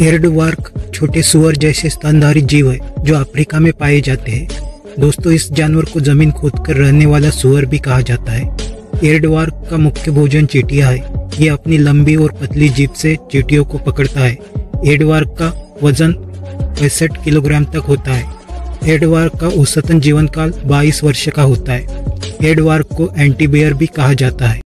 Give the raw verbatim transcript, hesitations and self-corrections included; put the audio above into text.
एयरडवार्क छोटे सुअर जैसे स्तनधारी जीव है जो अफ्रीका में पाए जाते हैं। दोस्तों, इस जानवर को जमीन खोदकर रहने वाला सुअर भी कहा जाता है। एयरडवार्क का मुख्य भोजन चींटियां है। ये अपनी लंबी और पतली जीभ से चींटियों को पकड़ता है। एयरडवार्क का वजन पैंसठ किलोग्राम तक होता है। एयरडवार्क का औसतन जीवन काल बाईस वर्ष का होता है। एयरडवार्क को एंटीबियर भी कहा जाता है।